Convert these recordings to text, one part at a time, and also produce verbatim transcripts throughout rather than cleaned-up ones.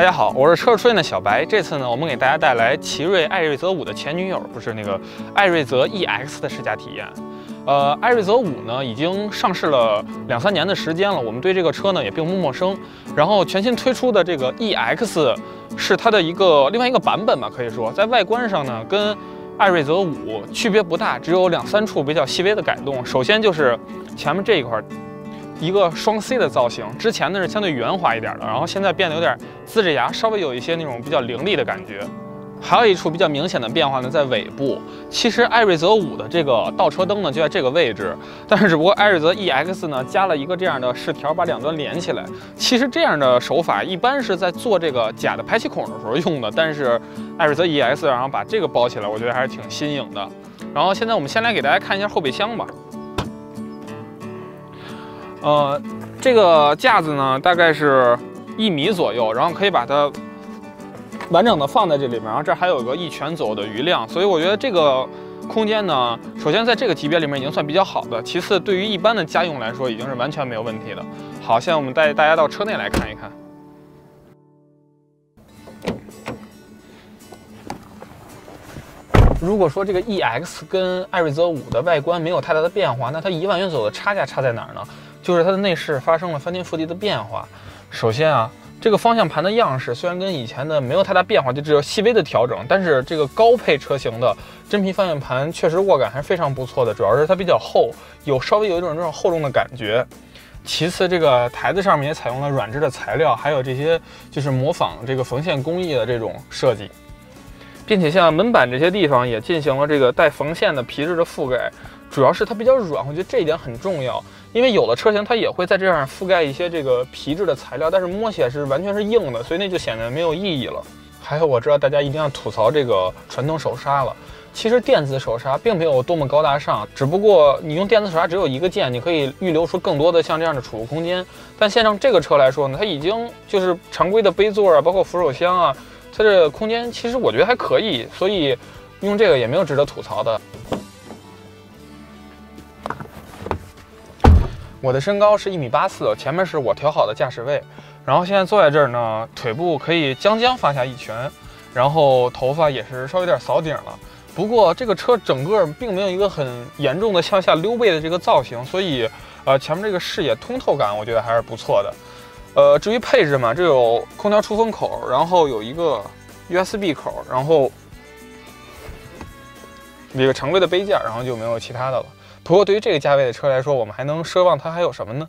家好，我是车市出现的小白。这次呢，我们给大家带来奇瑞艾瑞泽五的前女友，不是那个艾瑞泽 E X 的试驾体验。呃，艾瑞泽五呢已经上市了两三年的时间了，我们对这个车呢也并不陌生。然后全新推出的这个 E X 是它的一个另外一个版本吧，可以说在外观上呢跟艾瑞泽五区别不大，只有两三处比较细微的改动。首先就是前面这一块。 一个双 C 的造型，之前呢是相对圆滑一点的，然后现在变得有点呲着牙，稍微有一些那种比较凌厉的感觉。还有一处比较明显的变化呢，在尾部。其实艾瑞泽五的这个倒车灯呢就在这个位置，但是只不过艾瑞泽 E X 呢加了一个这样的饰条，把两端连起来。其实这样的手法一般是在做这个假的排气孔的时候用的，但是艾瑞泽 E X 然后把这个包起来，我觉得还是挺新颖的。然后现在我们先来给大家看一下后备箱吧。 呃，这个架子呢，大概是一米左右，然后可以把它完整的放在这里面，然后这还有个一拳左右的余量，所以我觉得这个空间呢，首先在这个级别里面已经算比较好的，其次对于一般的家用来说，已经是完全没有问题的。好，现在我们带大家到车内来看一看。 如果说这个 E X 跟艾瑞泽五的外观没有太大的变化，那它一万元左右的差价差在哪儿呢？就是它的内饰发生了翻天覆地的变化。首先啊，这个方向盘的样式虽然跟以前的没有太大变化，就只有细微的调整，但是这个高配车型的真皮方向盘确实握感还是非常不错的，主要是它比较厚，有稍微有一种这种厚重的感觉。其次，这个台子上面也采用了软质的材料，还有这些就是模仿这个缝线工艺的这种设计。 并且像门板这些地方也进行了这个带缝线的皮质的覆盖，主要是它比较软，我觉得这一点很重要。因为有的车型它也会在这样覆盖一些这个皮质的材料，但是摸起来是完全是硬的，所以那就显得没有意义了。还有，我知道大家一定要吐槽这个传动手刹了。其实电子手刹并没有多么高大上，只不过你用电子手刹只有一个键，你可以预留出更多的像这样的储物空间。但现在这个车来说呢，它已经就是常规的杯座啊，包括扶手箱啊。 它这个空间其实我觉得还可以，所以用这个也没有值得吐槽的。我的身高是一米八四，前面是我调好的驾驶位，然后现在坐在这儿呢，腿部可以将将放下一拳，然后头发也是稍微有点扫顶了。不过这个车整个并没有一个很严重的向下溜背的这个造型，所以呃前面这个视野通透感我觉得还是不错的。 呃，至于配置嘛，这有空调出风口，然后有一个 U S B 口，然后一个常规的杯架，然后就没有其他的了。不过对于这个价位的车来说，我们还能奢望它还有什么呢？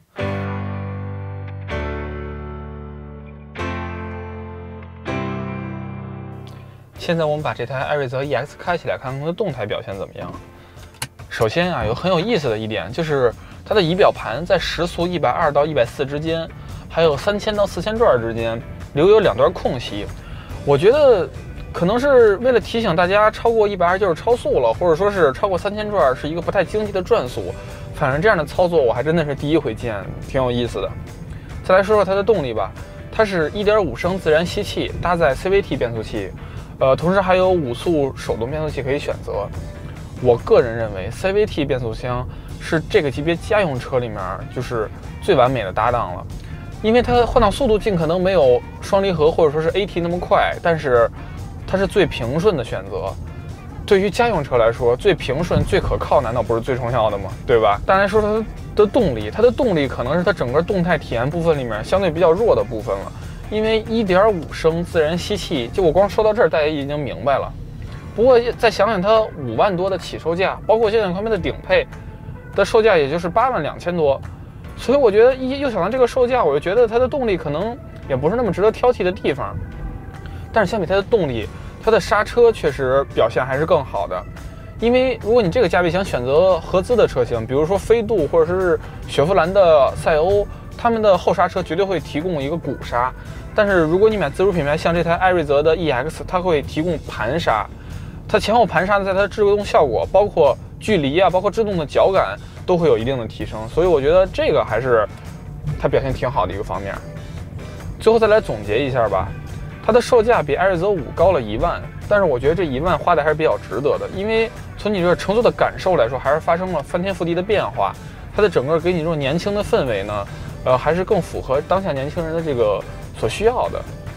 现在我们把这台艾瑞泽 E X 开起来，看看它的动态表现怎么样。首先啊，有很有意思的一点就是它的仪表盘在时速一百二到一百四之间。 还有三千到四千转之间留有两段空隙，我觉得可能是为了提醒大家，超过一百二就是超速了，或者说是超过三千转是一个不太经济的转速。反正这样的操作我还真的是第一回见，挺有意思的。再来说说它的动力吧，它是 一点五升自然吸气，搭载 C V T 变速器，呃，同时还有五速手动变速器可以选择。我个人认为 C V T 变速箱是这个级别家用车里面就是最完美的搭档了。 因为它换挡速度尽可能没有双离合或者说是 A T 那么快，但是它是最平顺的选择。对于家用车来说，最平顺、最可靠，难道不是最重要的吗？对吧？当然说它的动力，它的动力可能是它整个动态体验部分里面相对比较弱的部分了。因为 一点五升自然吸气，就我光说到这儿，大家已经明白了。不过再想想它五万多的起售价，包括现在他们的顶配的售价也就是八万两千多。 所以我觉得一又想到这个售价，我就觉得它的动力可能也不是那么值得挑剔的地方。但是相比它的动力，它的刹车确实表现还是更好的。因为如果你这个价位想选择合资的车型，比如说飞度或者是雪佛兰的赛欧，他们的后刹车绝对会提供一个鼓刹。但是如果你买自主品牌，像这台艾瑞泽的 E X， 它会提供盘刹。它前后盘刹呢，在它的制动效果，包括距离啊，包括制动的脚感。 都会有一定的提升，所以我觉得这个还是它表现挺好的一个方面。最后再来总结一下吧，它的售价比艾瑞泽五高了一万，但是我觉得这一万花的还是比较值得的，因为从你这个乘坐的感受来说，还是发生了翻天覆地的变化。它的整个给你这种年轻的氛围呢，呃，还是更符合当下年轻人的这个所需要的。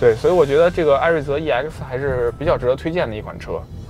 对，所以我觉得这个艾瑞泽 E X 还是比较值得推荐的一款车。